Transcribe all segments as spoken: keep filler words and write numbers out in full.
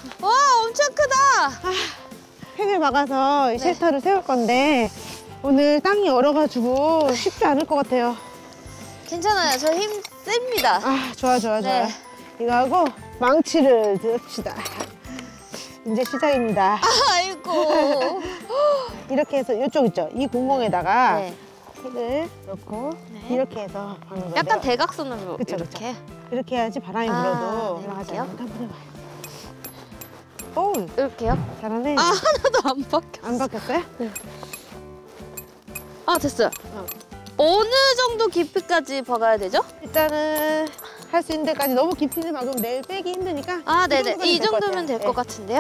와, 엄청 크다. 아, 펜을 박아서 이 쉘터를 세울 건데 오늘 땅이 얼어가지고 쉽지 않을 것 같아요. 괜찮아요. 저 힘 셉니다. 아, 좋아, 좋아, 좋아. 네. 이거 하고 망치를 듭시다. 이제 시작입니다. 아이고. 이렇게 해서 이쪽 있죠? 이 구멍에다가 네. 펜을 넣고 네. 이렇게 해서 박는 건데요. 약간 대각선으로 그쵸, 이렇게. 그쵸. 이렇게 해야지 바람이 아, 불어도 네, 올라가지 이렇게요? 않으니까 한번 해봐요. 오, 이렇게요? 잘하네. 아, 하나도 안 박혀. 안 박혔어요? 아, 됐어요. 어. 어느 정도 깊이까지 박아야 되죠? 일단은 할 수 있는 데까지 너무 깊이는 박으면 내일 빼기 힘드니까 아, 이 네네. 정도까지 이 될것 정도면 될 같아요. 것 같은데요?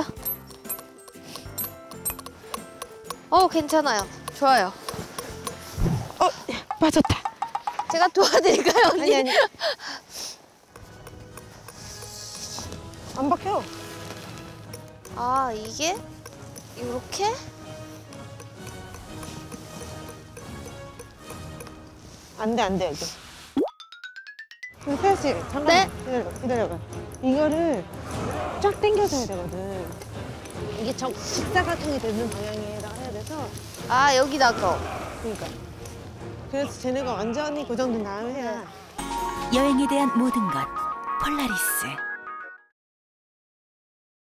어, 괜찮아요. 좋아요. 어, 빠졌다. 제가 도와드릴까요, 언니? 아니, 아니. 안 박혀. 아, 이게 이렇게? 안 돼, 안 돼, 여기. 근데 태아 씨, 잠깐만. 네. 기다려봐, 기다려봐. 이거를 쫙 당겨줘야 되거든. 이게 적, 직사각형이 되는 방향에다가 해야 돼서. 아, 여기다가. 그러니까. 그래서 쟤네가 완전히 고정된 다음에 해야. 여행에 대한 모든 것 폴라리스.